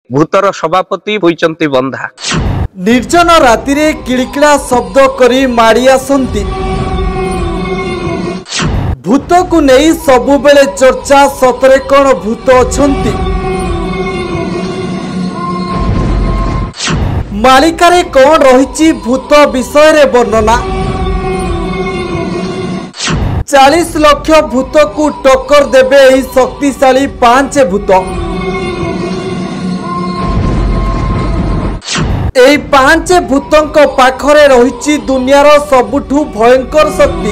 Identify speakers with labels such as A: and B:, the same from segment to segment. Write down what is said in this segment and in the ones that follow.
A: भूतर सभापति होइचंती बंधा।
B: निर्जन राति रे किड़किड़ा शब्द करी माड़ी आसंती। भूत को नहीं सबुबेले चर्चा, सतरे कौन भूत अछंती? मालिकारे कौन रही भूत विषय रे वर्णना? 40 लाख भूत को टक्कर देबे एही शक्तिशाली 5 भूत। एही 5 भूतंक पाखरे रही दुनियार सबुठु भयंकर शक्ति।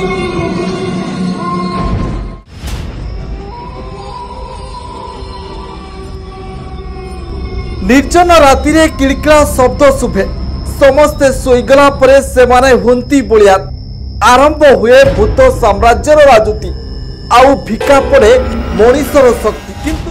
B: निर्जन राति रे किड़किड़ा शब्द शुभे। समस्ते शोईगला परे सेमाने हुंती बोलिया। आरंभ हुए भूत साम्राज्यर राजूती। आउ भिका पड़े मनीषर शक्ति। किंतु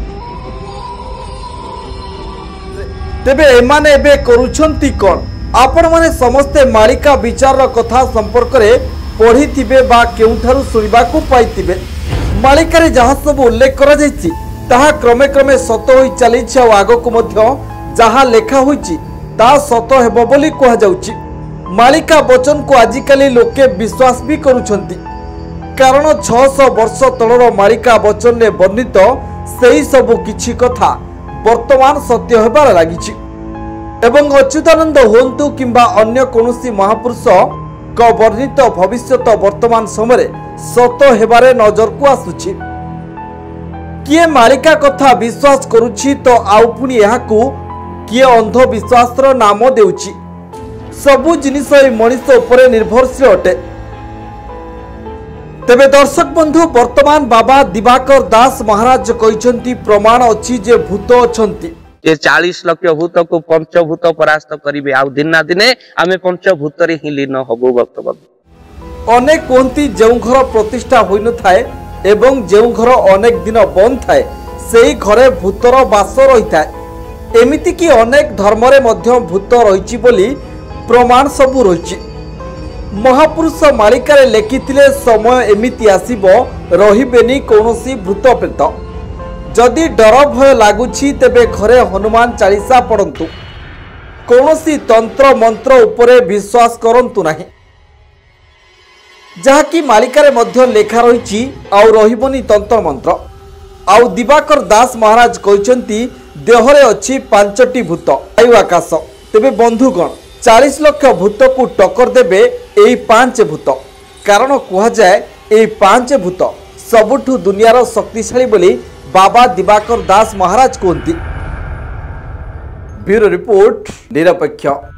B: तेबे एमाने एबे करूछंती कोन? आपण माने समस्ते मालिका विचार कथा संपर्क रे पढ़ी थिबे बा केउठारु सुनिबाकू पाइथिबे। मालिकारे जहा सब उल्लेख करा जायछि ताहा क्रमे क्रमे सत होई चलीछि। आ आगकू मध्य जहा लेखा होइछि ता सत हेबो बोली कहा जाउछि। मालिका वचन को आजिकाली लोके विश्वास भी करुछंती, कारण 600 वर्ष तलर मालिका वचन ने वर्णित सेही सब किछि कथा वर्तमान सत्य हेबार लागिछि। एवं अच्युतानंद होंतु किंबा अन्य कोनोसी महापुरुष को वर्णित भविष्यत वर्तमान समय सत हेबारे नजर को आसुछि। किए मालिका कथा विश्वास करुछि तो आउ पुनी एहाकू किए अंधविश्वासर नाम देउछि। सबु जिनिस मनीष उपरे निर्भरशील अटे। तेबे दर्शक बंधु, वर्तमान बाबा दिवाकर दास महाराज कहिसंती प्रमाण अछि जे भूत अछंती।
A: ये 40 लाख भूत को पंचभूत परास्त करिवे। आ दिना दिने आमे पंचभूत रे ही लीन हबो। वर्तमान
B: अनेक कोंती जेउ घर प्रतिष्ठा होई न थाए एवं जेउ घर अनेक दिन बंद थाए सेही घरे भूतर वास रही थाए। एमिति कि अनेक धर्म रे मध्य भूत रहिछि बोली प्रमाण सबू रही। महापुरुष मालिकारे लेखिथिले समय एमिति आसीबो रहिबेनी कोनोसी भूत प्रेत। जदि डर भय लागुछि तेबे घरे हनुमान चालीसा पढ़ंतु। कोनोसी तंत्र मंत्र उपरे विश्वास करंतु नाही, जहाँकि मालिकारे मध्य लेखा रही आउ रहिबोनी तंत्र मंत्र। आउ दिवाकर दास महाराज कहिसंती देहरे अछि 5टी भूत वायु आकाश। तेबे बंधुगण, 40 लाख भूत को टक्कर देबे एही 5 भूत। कारण कहा जाए एही 5 भूत सबुठु दुनियार शक्तिशाली बोली बाबा दिवाकर दास महाराज कहती। ब्यूरो रिपोर्ट, निरपेक्ष।